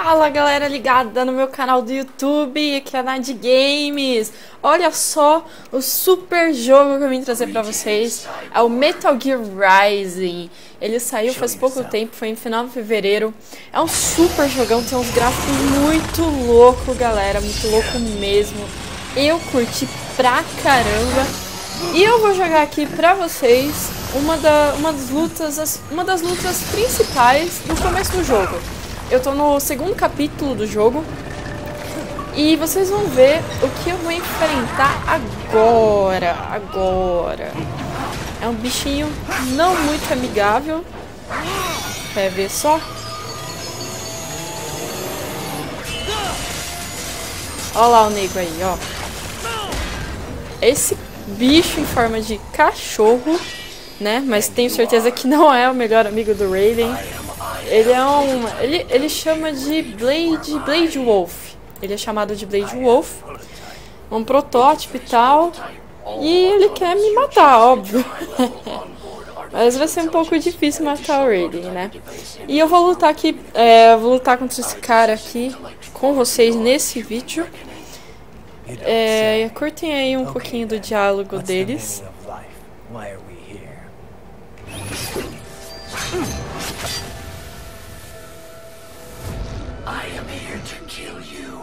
Fala galera ligada no meu canal do YouTube, que é a Nad Games. Olha só o super jogo que eu vim trazer pra vocês. É o Metal Gear Rising. Ele saiu faz pouco tempo, foi em final de fevereiro. É um super jogão, tem uns gráficos muito louco, galera, muito louco mesmo. Eu curti pra caramba. E eu vou jogar aqui pra vocês uma das lutas principais no começo do jogo. Eu tô no segundo capítulo do jogo e vocês vão ver o que eu vou enfrentar agora. É um bichinho não muito amigável. Quer ver só? Olha lá o nego aí, ó. Esse bicho em forma de cachorro, né? Mas tenho certeza que não é o melhor amigo do Raiden. Ele é ele chama de Blade Wolf. Ele é chamado de Blade Wolf. Um protótipo e tal. E ele quer me matar, óbvio. Mas vai ser um pouco difícil matar o Raiden, né? E eu vou lutar aqui, vou lutar contra esse cara aqui com vocês nesse vídeo. Curtem aí um pouquinho do diálogo deles. I am here to kill you.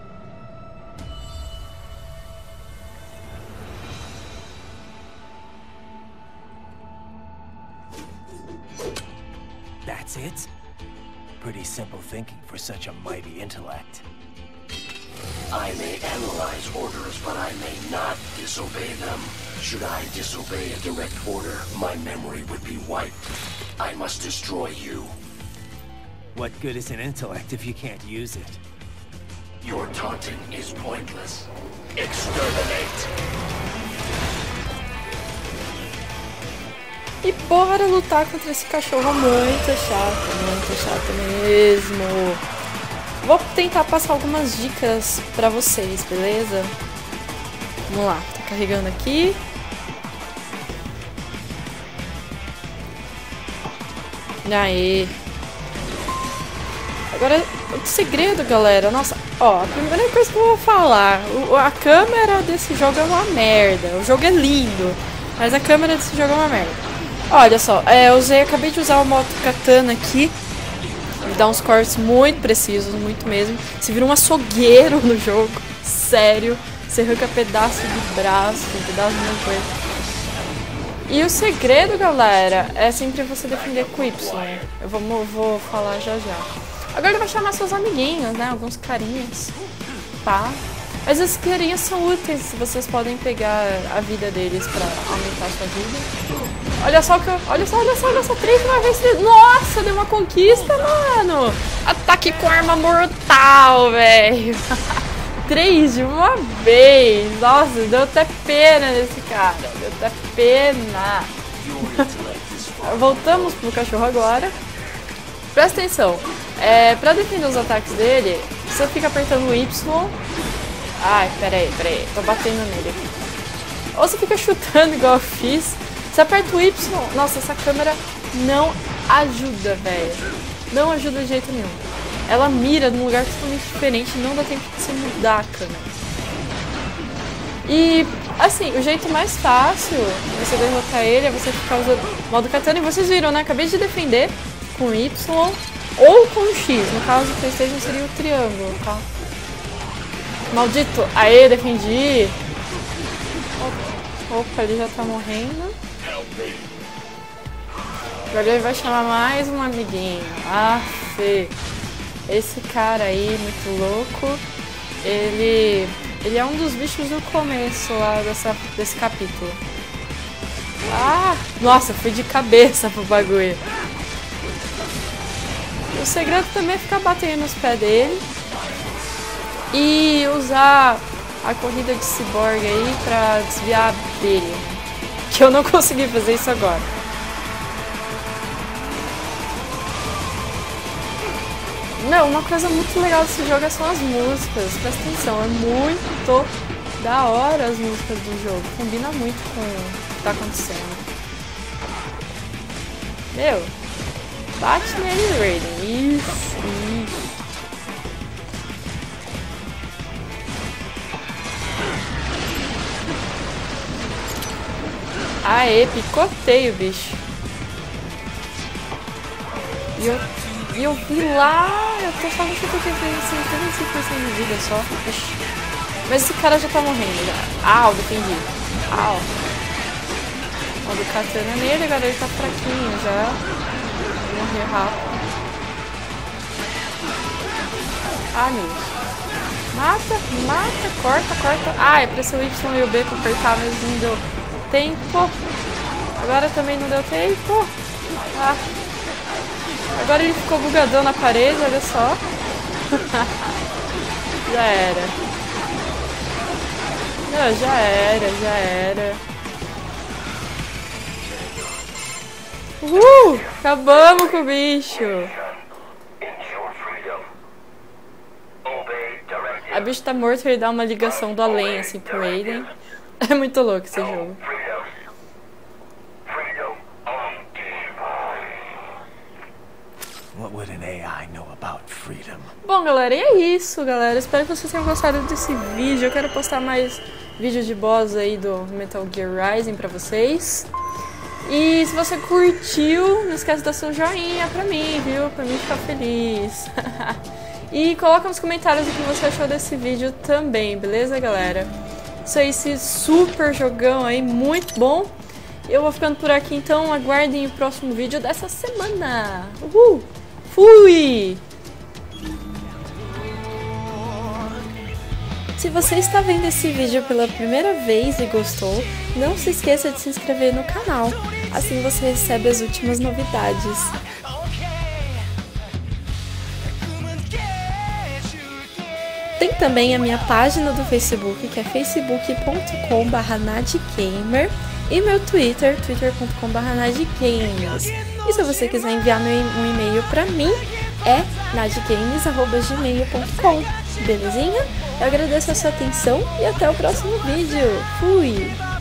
That's it? Pretty simple thinking for such a mighty intellect. I may analyze orders, but I may not disobey them. Should I disobey a direct order, my memory would be wiped. I must destroy you. What good is an intellect if you can't use it? Your taunting is pointless. Exterminate! E bora lutar contra esse cachorro muito chato mesmo. Vou tentar passar algumas dicas pra vocês, beleza? Vamos lá, tô carregando aqui. Aê! Agora, o segredo, galera, nossa, ó, a primeira coisa que eu vou falar, a câmera desse jogo é uma merda. O jogo é lindo, mas a câmera desse jogo é uma merda. Olha só, acabei de usar o moto katana aqui. Ele dá uns cortes muito precisos, muito mesmo. Você vira um açougueiro no jogo, sério. Você arranca pedaço de braço, pedaço de uma coisa. E o segredo, galera, é sempre você defender com Y. Eu vou falar já. Agora ele vai chamar seus amiguinhos, né? Alguns carinhas, tá? Mas esses carinhas são úteis, vocês podem pegar a vida deles pra aumentar a sua vida. Olha só, 3 de uma vez. Nossa, deu uma conquista, mano! Ataque com arma mortal, velho! 3 de uma vez! Nossa, deu até pena nesse cara, deu até pena! Voltamos pro cachorro agora. Presta atenção, pra defender os ataques dele, você fica apertando o Y. Ai, peraí, tô batendo nele aqui. Ou você fica chutando igual eu fiz. Você aperta o Y, nossa, essa câmera não ajuda, velho. Não ajuda de jeito nenhum. Ela mira num lugar totalmente diferente, não dá tempo de você mudar a câmera. E, assim, o jeito mais fácil de você derrotar ele é você ficar usando o modo katana. E vocês viram, né? Acabei de defender com Y ou com X. No caso do PlayStation seria o triângulo, tá? Maldito! Aê, defendi! Opa, ele já tá morrendo. Agora ele vai chamar mais um amiguinho. Fê. Esse cara aí, muito louco. Ele é um dos bichos do começo lá desse capítulo. Nossa, fui de cabeça pro bagulho. O segredo também é ficar batendo nos pés dele e usar a corrida de ciborgue aí pra desviar dele. Que eu não consegui fazer isso agora. Meu, uma coisa muito legal desse jogo são as músicas. Presta atenção, é muito da hora as músicas do jogo. Combina muito com o que tá acontecendo. Meu, bate nele, Raiden. Isso. Aê, picotei o bicho. E eu vi lá, eu tô falando que eu tô tentando assim, 35% de vida só. Ixi. Mas esse cara já tá morrendo já. Au, defendi. Au. Ó, do katana nele, agora ele tá fraquinho já. Vou morrer rápido. Ah, meu. Mata, corta. Ah, é pra ser o Y e o B pra apertar, mas não deu tempo. Agora também não deu tempo. Ah. Agora ele ficou bugadão na parede, olha só. Já era. Não, já era. Acabamos com o bicho. A bicho tá morto e ele dá uma ligação do além, assim, pro Aiden. É muito louco esse jogo. What would an AI know about freedom? Bom, galera, e é isso, galera. Espero que vocês tenham gostado desse vídeo. Eu quero postar mais vídeos de boss aí do Metal Gear Rising pra vocês. E se você curtiu, não esquece de dar seu joinha pra mim, viu? Pra mim ficar feliz. E coloca nos comentários o que você achou desse vídeo também, beleza, galera? Isso aí, esse super jogão aí, muito bom. Eu vou ficando por aqui, então aguardem o próximo vídeo dessa semana. Uhul! Fui! Se você está vendo esse vídeo pela primeira vez e gostou, não se esqueça de se inscrever no canal, assim você recebe as últimas novidades. Tem também a minha página do Facebook, que é facebook.com/nadgamer, e meu Twitter, twitter.com/nadgames. E se você quiser enviar um e-mail pra mim, é nadgames@gmail.com. Belezinha? Eu agradeço a sua atenção e até o próximo vídeo. Fui!